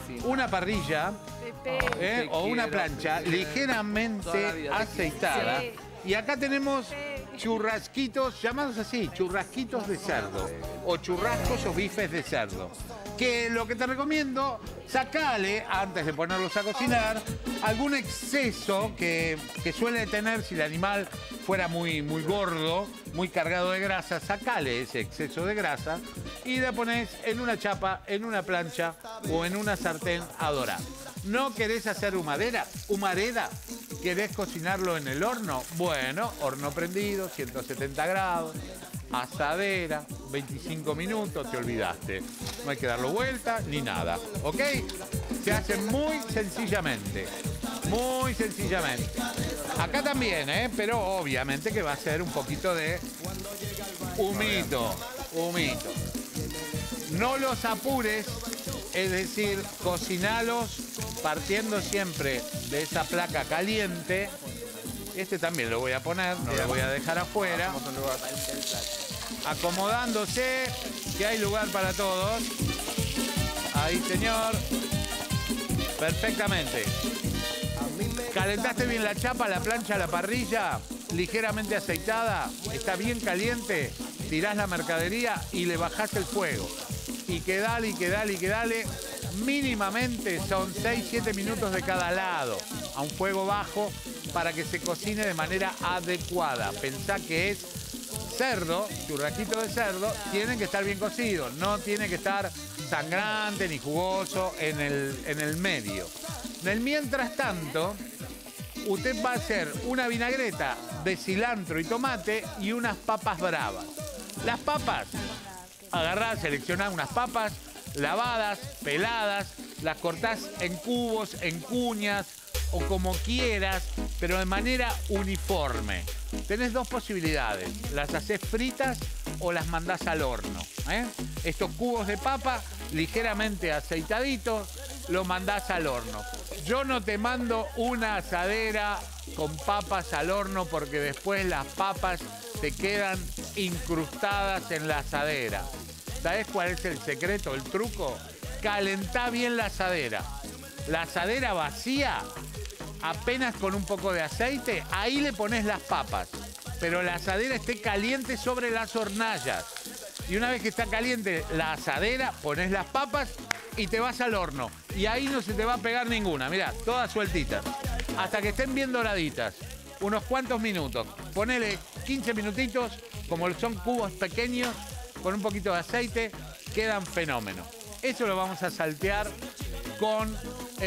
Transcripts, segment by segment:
una parrilla o una plancha ligeramente aceitada. Y acá tenemos churrasquitos, llamados así, churrasquitos de cerdo. O churrascos o bifes de cerdo. Que lo que te recomiendo, sacale, antes de ponerlos a cocinar, algún exceso que suele tener si el animal fuera muy gordo, muy cargado de grasa, sacale ese exceso de grasa y le pones en una chapa, en una plancha o en una sartén a dorar. ¿No querés hacer humareda? ¿Querés cocinarlo en el horno? Bueno, horno prendido, 170 grados. Asadera, 25 minutos, te olvidaste. No hay que darlo vuelta ni nada, ¿ok? Se hace muy sencillamente. Muy sencillamente. Acá también, pero obviamente que va a ser un poquito de humito. No los apures, es decir, cocinalos partiendo siempre de esa placa caliente. Este también lo voy a poner, no lo voy a dejar afuera. Acomodándose, que hay lugar para todos. Ahí, señor. Perfectamente. Calentaste bien la chapa, la plancha, la parrilla, ligeramente aceitada, está bien caliente, tirás la mercadería y le bajás el fuego. Y que dale. Mínimamente son 6-7 minutos de cada lado, a un fuego bajo, para que se cocine de manera adecuada. Pensá que es cerdo, churrasquito de cerdo, tienen que estar bien cocidos, no tiene que estar sangrante ni jugoso en el medio. Mientras tanto, usted va a hacer una vinagreta de cilantro y tomate y unas papas bravas. Las papas, agarrás, seleccionás unas papas lavadas, peladas, las cortás en cubos, en cuñas o como quieras, pero de manera uniforme. Tenés dos posibilidades, las hacés fritas o las mandás al horno. Estos cubos de papa ligeramente aceitaditos, los mandás al horno. Yo no te mando una asadera con papas al horno porque después las papas te quedan incrustadas en la asadera. ¿Sabés cuál es el secreto, el truco? Calentá bien la asadera. La asadera vacía, apenas con un poco de aceite, ahí le pones las papas. Pero la asadera esté caliente sobre las hornallas. Y una vez que está caliente la asadera, pones las papas y te vas al horno. Y ahí no se te va a pegar ninguna. Mirá, todas sueltitas. Hasta que estén bien doraditas. Unos cuantos minutos. Ponele 15 minutitos, como son cubos pequeños, con un poquito de aceite, quedan fenómenos. Eso lo vamos a saltear con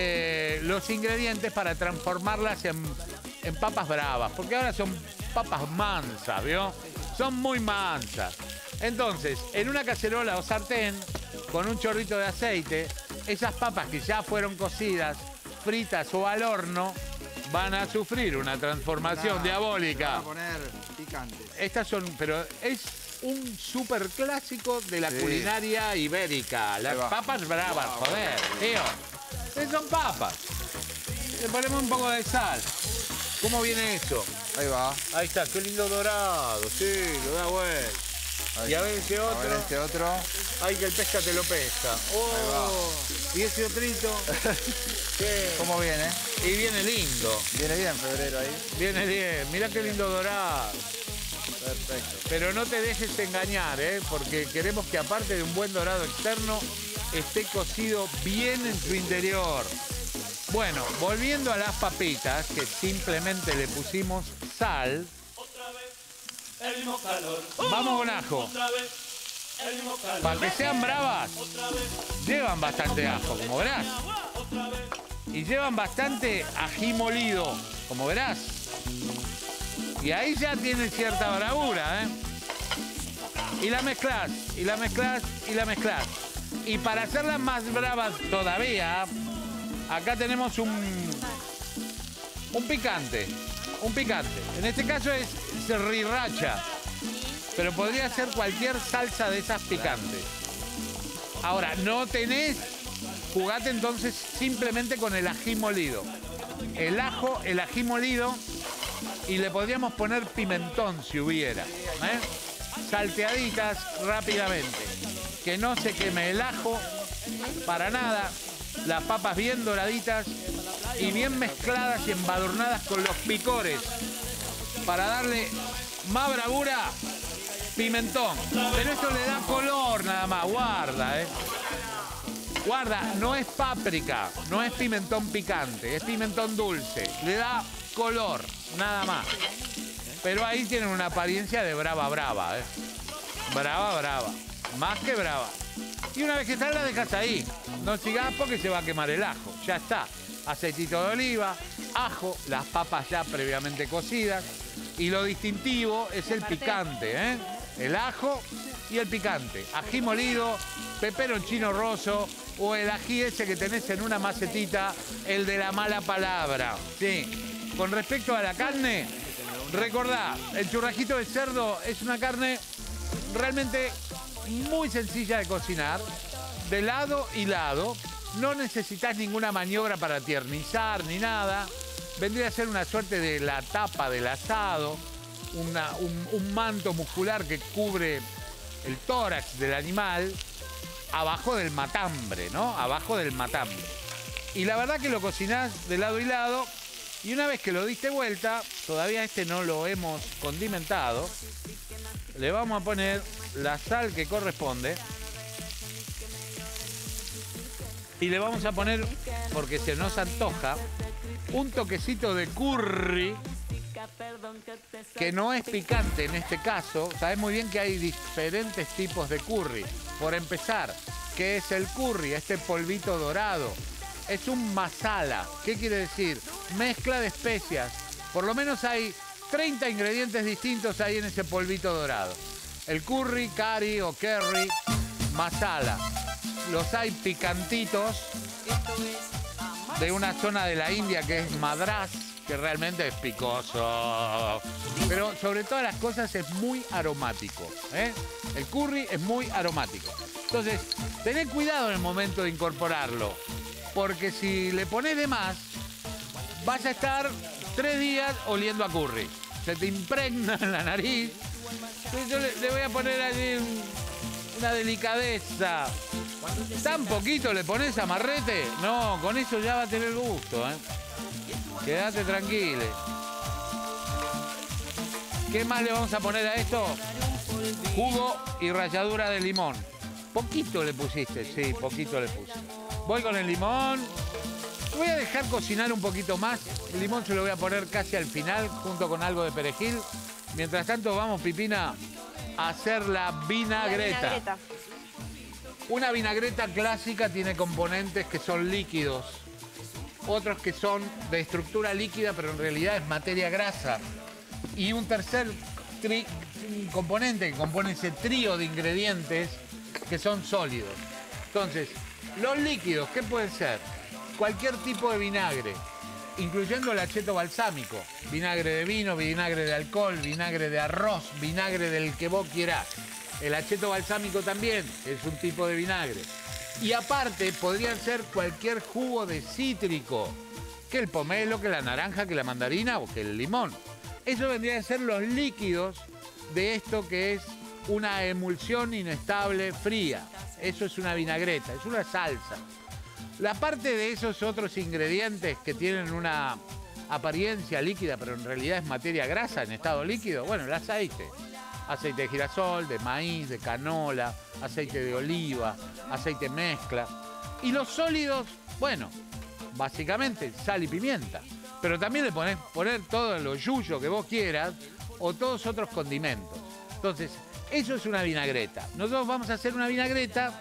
los ingredientes para transformarlas en papas bravas, porque ahora son papas mansas, ¿vio? Son muy mansas. Entonces, en una cacerola o sartén, con un chorrito de aceite, esas papas que ya fueron cocidas, fritas o al horno, van a sufrir una transformación diabólica. Van a poner picantes. Estas son, pero es un súper clásico de la culinaria ibérica. Las papas bravas, joder, tío. Estas son papas. Le ponemos un poco de sal. ¿Cómo viene eso? Ahí va. Ahí está, qué lindo dorado. Sí, lo da vuelta. Y a ver ese otro. A ver este otro. Ay, que el pesca te lo pesca. Oh, y ese otrito. ¿Cómo viene? Y viene lindo. Viene bien febrero ahí. Viene bien. Mirá qué lindo dorado. Perfecto. Pero no te dejes engañar, porque queremos que aparte de un buen dorado externo, esté cocido bien en su interior. Bueno, volviendo a las papitas, que simplemente le pusimos sal. Vamos con ajo. Para que sean bravas, llevan bastante ajo, como verás. Y llevan bastante ají molido, como verás. Y ahí ya tiene cierta bravura, Y la mezclas, y la mezclas, y la mezclas. Y para hacerlas más bravas todavía, acá tenemos un picante. Un picante. En este caso es sriracha. Pero podría ser cualquier salsa de esas picantes. Ahora, no tenés, jugate entonces simplemente con el ají molido. El ajo, el ají molido. Y le podríamos poner pimentón si hubiera. Salteaditas rápidamente. Que no se queme el ajo para nada. las papas bien doraditas y bien mezcladas y embadurnadas con los picores. Para darle más bravura, pimentón. Pero esto le da color nada más, guarda, Guarda, no es páprica, no es pimentón picante, es pimentón dulce. Le da color, nada más. Pero ahí tienen una apariencia de brava, brava, Brava, brava. Más que brava. Y una vez que está, la dejas ahí. No sigas porque se va a quemar el ajo. Ya está. Aceitito de oliva, ajo, las papas ya previamente cocidas. Y lo distintivo es el picante, El ajo y el picante. Ají molido, peperoncino rosso o el ají ese que tenés en una macetita, el de la mala palabra. Sí. Con respecto a la carne, recordá, el churrasquito de cerdo es una carne realmente muy sencilla de cocinar, de lado y lado. No necesitas ninguna maniobra para tiernizar ni nada. Vendría a ser una suerte de la tapa del asado, un manto muscular que cubre el tórax del animal, abajo del matambre, ¿no? Abajo del matambre. Y la verdad que lo cocinás de lado y lado, y una vez que lo diste vuelta, todavía no lo hemos condimentado, le vamos a poner la sal que corresponde. Y le vamos a poner, porque se nos antoja, un toquecito de curry, que no es picante en este caso. Sabes muy bien que hay diferentes tipos de curry. Por empezar, ¿qué es el curry? Este polvito dorado. Es un masala. ¿Qué quiere decir? Mezcla de especias. Por lo menos hay 30 ingredientes distintos ahí en ese polvito dorado. El curry, curry o curry, masala. Los hay picantitos de una zona de la India que es Madrás, que realmente es picoso. Pero sobre todas las cosas es muy aromático. El curry es muy aromático. Entonces, tened cuidado en el momento de incorporarlo. Porque si le pones de más, vas a estar 3 días oliendo a curry. Se te impregna en la nariz. Entonces yo le voy a poner allí una delicadeza. ¿Tan poquito le pones amarrete? No, con eso ya va a tener gusto, Quédate tranquilo. ¿Qué más le vamos a poner a esto? Jugo y ralladura de limón. Poquito le pusiste, sí, poquito le puse. Voy con el limón. Voy a dejar cocinar un poquito más. El limón se lo voy a poner casi al final, junto con algo de perejil. Mientras tanto, vamos, Pipina, a hacer la vinagreta. Una vinagreta clásica tiene componentes que son líquidos, otros que son de estructura líquida, pero en realidad es materia grasa. Y un tercer componente que compone ese trío de ingredientes que son sólidos. Entonces, los líquidos, ¿qué pueden ser? Cualquier tipo de vinagre, incluyendo el acheto balsámico. Vinagre de vino, vinagre de alcohol, vinagre de arroz, vinagre del que vos quieras. El acheto balsámico también es un tipo de vinagre. Y aparte podrían ser cualquier jugo de cítrico, que el pomelo, que la naranja, que la mandarina o que el limón. Eso vendría a ser los líquidos de esto que es una emulsión inestable fría. Eso es una vinagreta, es una salsa. La parte de esos otros ingredientes que tienen una apariencia líquida, pero en realidad es materia grasa en estado líquido, bueno, el aceite. Aceite de girasol, de maíz, de canola, aceite de oliva, aceite mezcla. Y los sólidos, bueno, básicamente sal y pimienta. Pero también le podés poner todo lo yuyo que vos quieras o todos otros condimentos. Entonces, eso es una vinagreta. Nosotros vamos a hacer una vinagreta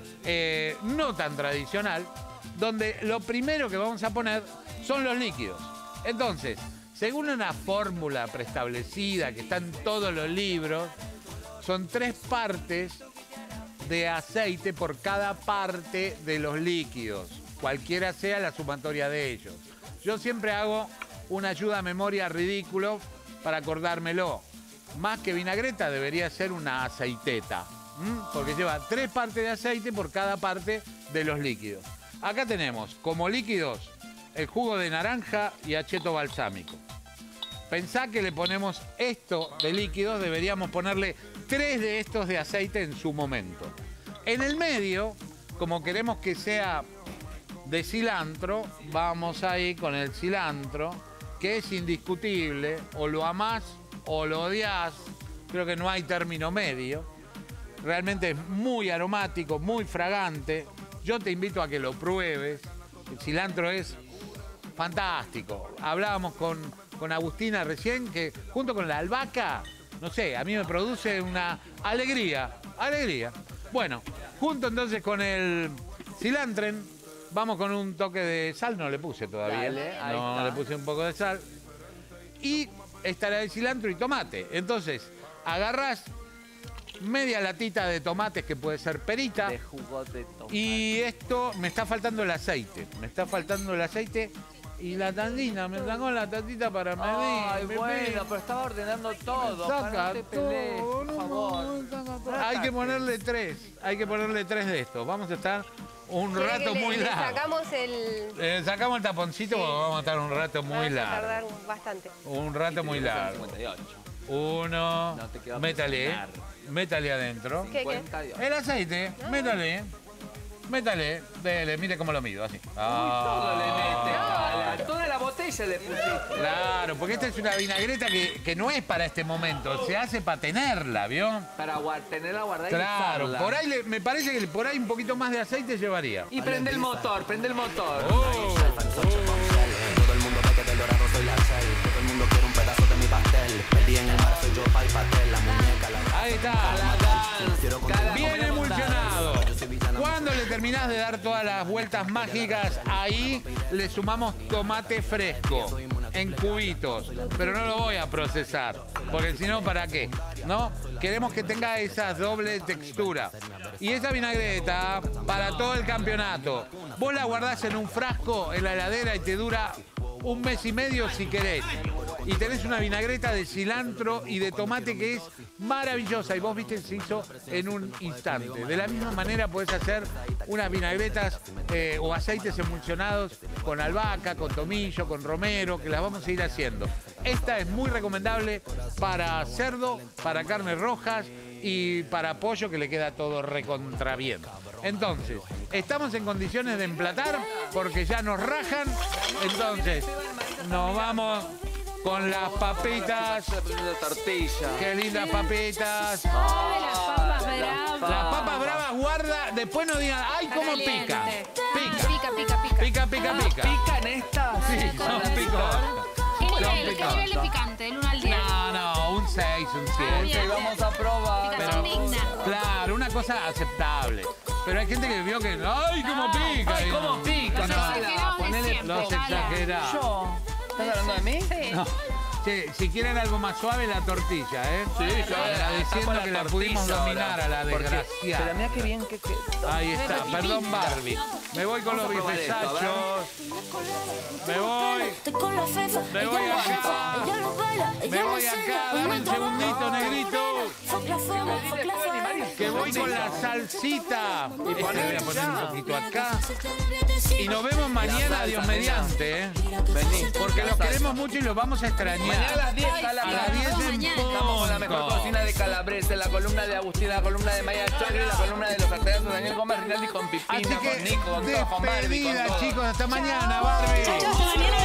no tan tradicional, donde lo primero que vamos a poner son los líquidos. Entonces, según una fórmula preestablecida que está en todos los libros, son 3 partes de aceite por cada parte de los líquidos, cualquiera sea la sumatoria de ellos. Yo siempre hago una ayuda a memoria ridículo para acordármelo. Más que vinagreta debería ser una aceiteta, porque lleva 3 partes de aceite por cada parte de los líquidos. Acá tenemos como líquidos el jugo de naranja y acheto balsámico. Pensá que le ponemos esto de líquidos, deberíamos ponerle 3 de estos de aceite en su momento. En el medio, como queremos que sea de cilantro. Vamos ahí con el cilantro, que es indiscutible. O lo amás o lo odias. Creo que no hay término medio. Realmente es muy aromático, muy fragante. Yo te invito a que lo pruebes. El cilantro es fantástico. Hablábamos con Agustina recién que junto con la albahaca, no sé, a mí me produce una alegría. Bueno, junto entonces con el cilantren, vamos con un toque de sal. No le puse todavía. Dale, ahí no, está. le puse un poco de sal. Y estará el cilantro y tomate. Entonces, agarrás media latita de tomates, que puede ser perita. De jugo de tomate. Y esto, me está faltando el aceite. Y la tandina, me sacó la tatita para medir. Ay, bueno, pero estaba ordenando todo. Saca no te pelees, todo, por favor. Hay que ponerle tres de estos. Vamos a estar un ¿Quiere rato que muy le largo. sacamos el... Sacamos el taponcito porque vamos a estar un rato muy Vamos a largo. tardar bastante. Un rato muy largo. 58. Uno, No te queda métale adentro. ¿Qué? 52. El aceite, métale, dele, mire cómo lo mido, así. Todo le mete, Cala. Toda la botella le pusiste. Claro, porque esta es una vinagreta que no es para este momento, se hace para tenerla, ¿vio? Para tenerla guardada y Claro, usarla. por ahí me parece que por ahí un poquito más de aceite llevaría. Y prende el motor, prende el motor. Oh. Todo el mundo ve que del dorado soy la cel. Todo el mundo quiere un pedazo de mi pastel. Perdí en el mar, soy yo, Pai Patel. La muñeca, la Ahí está, bien emulsionado. Cuando le terminás de dar todas las vueltas mágicas, ahí le sumamos tomate fresco en cubitos, pero no lo voy a procesar, porque si no, ¿para qué? ¿No? Queremos que tenga esa doble textura. Y esa vinagreta, para todo el campeonato, vos la guardás en un frasco en la heladera y te dura un mes y medio si querés. Y tenés una vinagreta de cilantro y de tomate que es maravillosa. Y vos viste, se hizo en un instante. De la misma manera podés hacer unas vinagretas o aceites emulsionados con albahaca, con tomillo, con romero, que las vamos a ir haciendo. Esta es muy recomendable para cerdo, para carnes rojas y para pollo, que le queda todo recontra bien. Entonces, estamos en condiciones de emplatar porque ya nos rajan. Entonces, nos vamos con las papitas. La tortilla. Qué lindas papitas. Ay, las papas bravas. Las papas bravas, guarda. Después no digan, ay, cómo pica. Pica. Pica. ¿Pican estas? Sí, son picosas. ¿Qué nivel de picante? Del 1 al 10. No, un 6, un 7. Bien. Vamos a probar. Picación digna. Claro, una cosa aceptable. Pero hay gente que vio que, ay, cómo pica. Ay, cómo pica. Los exagerados de Ponele siempre, Los Cala. exagerados. yo. ¿Estás hablando de mí? Sí. No. Che, si quieren algo más suave, la tortilla, ¿eh? Sí, yo agradeciendo que la pudimos dominar a la Pero desgraciada. mira qué bien que... Ahí está, perdón Barbie. Me voy con los Vamos a probar esto, a ver. bifesachos. Me voy acá. Me voy acá, dame un segundito, negrito. Que voy con la salsita. Voy a poner un poquito acá. Y nos vemos mañana, Dios mediante, ¿eh? Vení. Porque los queremos mucho y los vamos a extrañar. Mañana a las 10, Cala. A las 10 en Estamos con la mejor punto. cocina de Calabrese, la columna de Agustín, la columna de Maya Chagri, la columna de los artesanos Daniel Gómez Rinaldi con Así Pipina, que con Nico, con todo, con Barbie, con despedida, todo. chicos. Hasta mañana, Barbie. Mañana